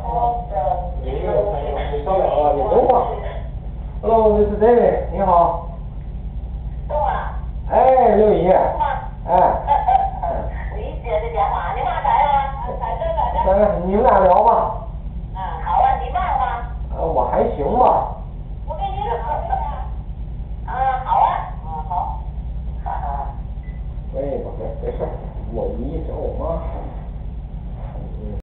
你稍等啊，你等会儿。Hello，这是 David，你好。哎，刘姨。哎。 你接的电话，你妈在吗？在。 你们俩聊吧。 好啊，你忙吗？ 我还行吧。